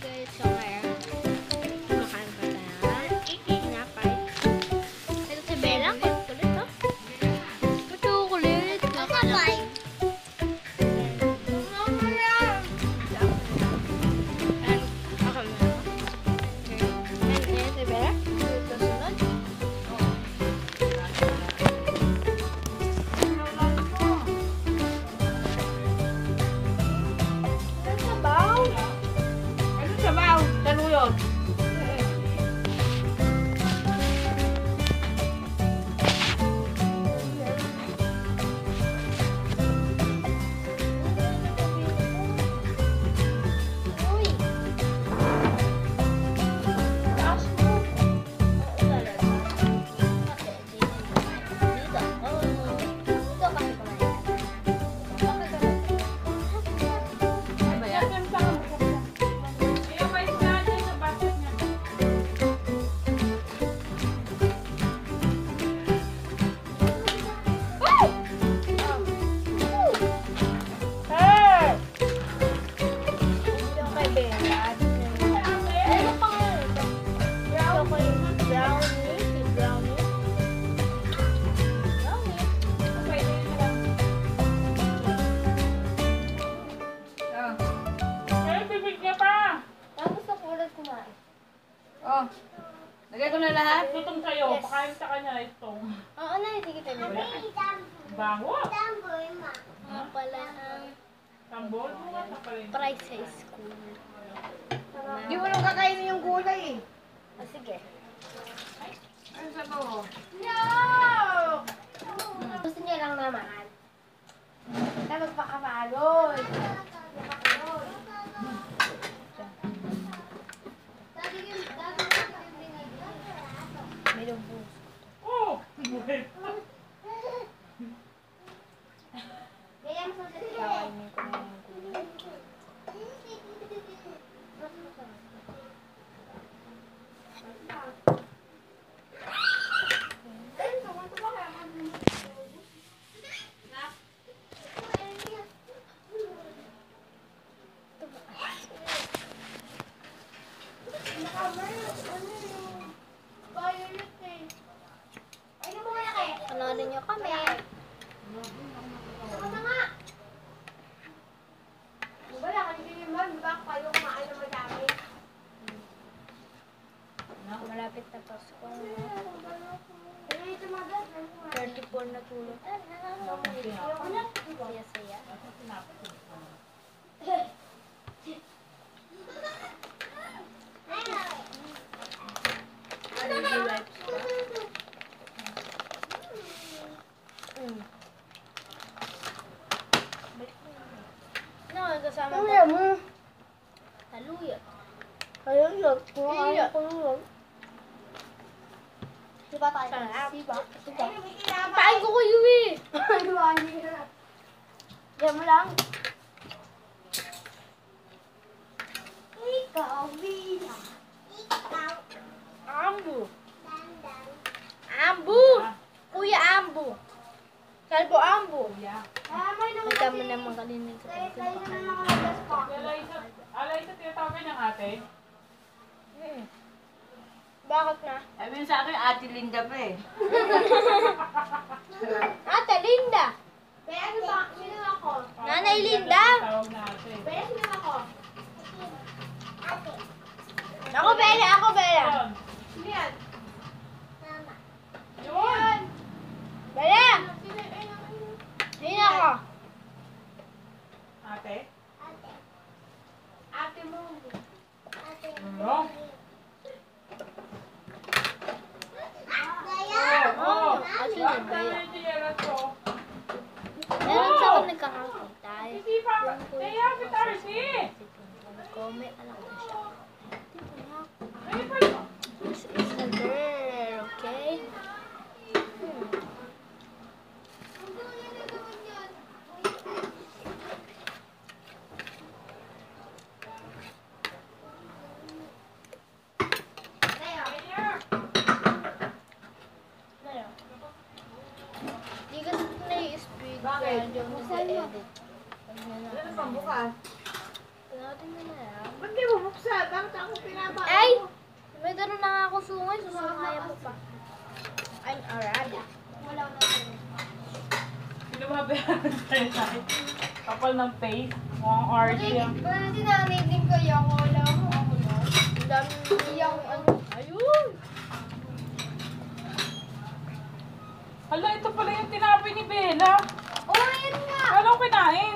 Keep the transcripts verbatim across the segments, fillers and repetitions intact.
guys, so kaya kumakain pa tayo. Tinapay. Ito si Bella, kulit to. Ito kulit. Tinapay. Oh, lagay ko na lahat. Itong sa'yo, yes. Pakain sa kanya itong. Oo na, sige tayo. Bango. Nga pala ang Tambol? price sa school. Hindi mo nang kakainin yung gulay eh. Ah, sige. Ano sa mo? No! Gusto niya lang naman. Kaya magpakamalon. May lubos. Oh! Buhay pa. Kakainin ko na yung gulay. Panoodin niyo kami. Ano nga? Wala ka hindi naman. Baka kayo kumain na madami. Malapit na Pasko. thirty-four na tulog. Saya-saya. No, kasama ko. Kaya mo. Haluya. Kaya yun. Iya. Diba tayo? Sarap. Diba? Diba? Pain ko kayo eh. Diba? Diyan mo lang. Ikaw, Bila. Ikaw. Ambu. Ambu. Kuya Ambu. Salbo Ambu. Magkama naman kalinig sa pagkakas. Alaysa, tinatawagan niyang ate? Hmm. Bakit na? Sabi sa akin, Ate Linda pa eh. Ate Linda. Kaya ano ba? Sino ako? Nanay Linda. Tawag na ate. Kaya sino ako? Ako Bella, ako Bella. Yun. Sino yan? Yun! Bella. Sino ako? Ate? Ate mo. Ano? Oo. Kasi Bakit ni Bella. yung tiyeras ko? Meron sa ako nagkakakita. Hindi pa. Kaya, Pitarsi! Comment, alam ko siya. Ay, pa. This is a girl, okay? Hmm. Di kasi na-i-speed. Bakit? Kaya hindi ako nag-edit. Ano pang bukas? Natin na na lang. Ba't di mo sungay, susungayan mo pa. I'm Arada. Wala na. Sino ba bayaran tayo tayo? Kapal ng face. Mukhang R C yan. Wala din nanay din kayo. Wala mo ako na. Ang dami yung ano. Ayun! Hala, ito pala yung tinapay ni Bella. Oh, ayun nga! Anong kinain?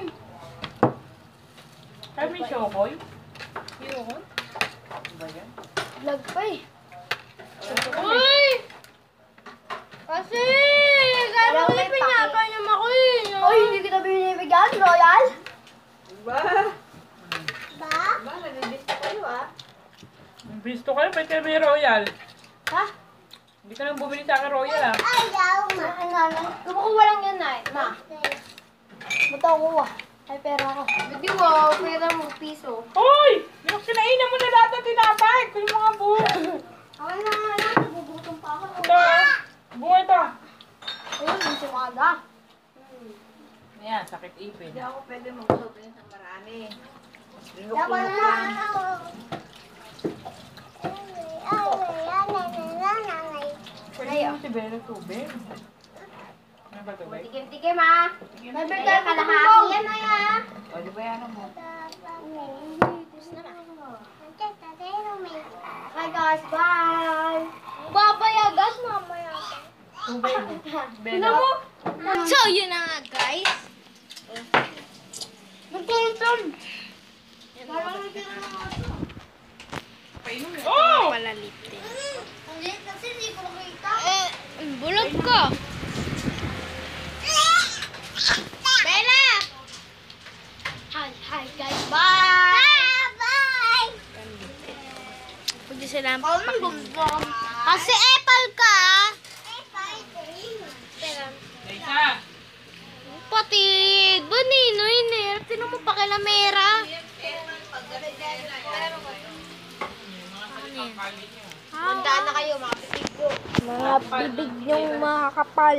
Kaya may shokoy? Yun? Ano ba yan? Vlog pa eh. Uy! Kasi, gano'n may pinapay naman ako eh. Uy, hindi kita binibigyan, Royal? Ba? Ba? Ba, nalilista kayo ah. Ang gusto kayo, pwede may royal. Ha? Hindi ka nang bumili sa akin royal ah. Ayaw, ma. Ano, ano? Kumukuha lang yan, Nay. Ma. Ba't ako kuha? Ay, pera ako. Hindi, wow. Pera mo, piso. Hoy! Yung kinainan mo na lahat ng tinapay. Kunin mo nga buo. Ako na nga lang. Nagugutom pa ako. Ito ah. Buo ito. Ayun, yung sumada. Ayan, sakit ipin. Hindi ako pwede magsabi sa marami. Dapat Linok-linok na. lang. Pwede mo si Bella tubig. Ano ba tubig? Tikim-tikim, ha? May birthday ka lahati yan, Ay, ha? O, di ba yan mo? Hi, guys. Bye. Babayagas, mamaya. Bella. So, yun na nga, guys. Nagkulong. Oh! Pala liptin. Hindi, kasi hindi ko nakita. Eh, bulog ko. Bella! Hi, hi guys. Bye! Bye! Pwede sila papakinggan. Kasi apple ka. Isa. Pati, banino yun eh. Tinan mo pa kilamera. Mandaan na kayo, mga pitigyo. Mga bibig niyong makakapal.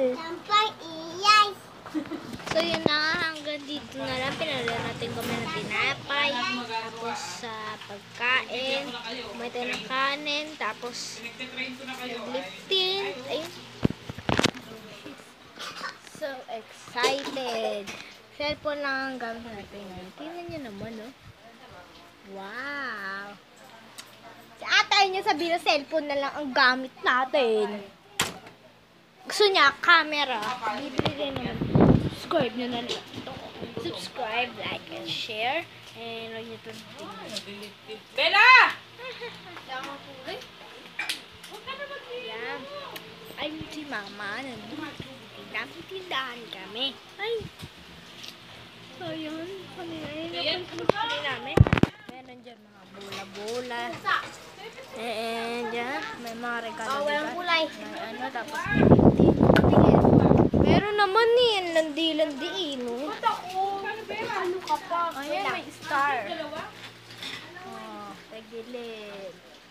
So yun na nga, hanggang dito na lang. Pinalala natin kami ng tinapay. Tapos sa pagkain. May tayo ng kanin. Tapos nagliftin. Ayun. So excited. Cellphone lang ang gamit natin. Tingnan nyo naman, no? Wow! Si atay niya sabihin na cellphone na lang ang gamit natin. Gusto niya, camera. Bibili rin naman. Subscribe nyo na lang ito. Subscribe, like, and share. And huwag nyo ito tingnan. Bella! Yan. Ay, si mama. Tindahan kami. Ay. So, yun. Kanina yun. Kanina namin. Meron dyan mga bola-bola. And yan. May mga regalo. Oh, walang kulay. May ano, tapos meron naman eh. Landi-landi eh, no? Ano ka pa? Ayan, may star. Oh, tagilid.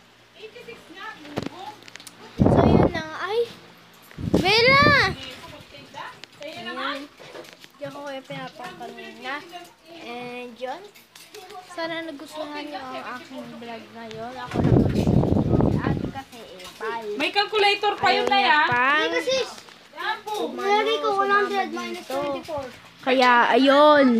So, yun na. Ay! Bella! Ayan. Diyan ko kayo pinapakanina. And yun. Sana nagustuhan nyo ang aking vlog ngayon. Ako lang mag-si ate kasi epal. May calculator pa yun na yan. Hindi kasi. Yan po. Mali ko one hundred minus twenty-four. Kaya, ayun.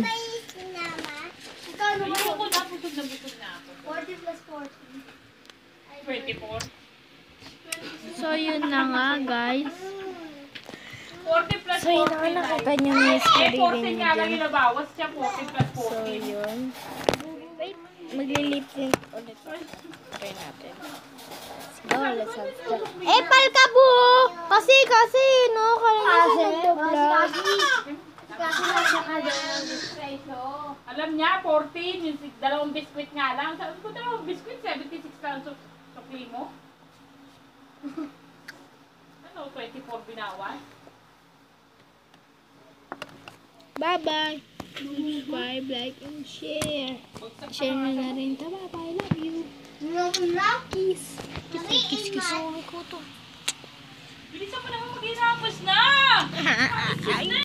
Ayoko na, busog na busog na ako. forty plus forty. twenty-four. So, yun na nga, guys. forty plus So, yun na nga, forty. nakita nyo yung Eh, screen forty nyo nga lang dyan. yung nabawas siya, forty plus So, forty. yun. Wait, maglilip sync ulit. Try natin. Let's go, let's subscribe. Epal ka, bu! Kasi, kasi, no? Kaya nga sa nagdo-vlog. Kasi nasa ka dyan. Alam niya, fourteen, yung si- dalawang biskwit nga lang. Sabi ko, dalawang biskwit, seventy-six lang so, sukli mo. Ano, twenty-four binawas? Bye-bye. Subscribe, like, and share. Share nyo na rin. Bye-bye. Love you. Love kiss. Kiss, kiss, kiss. Kiss ko to. Bilisan mo naman mag-inamos na! Ay.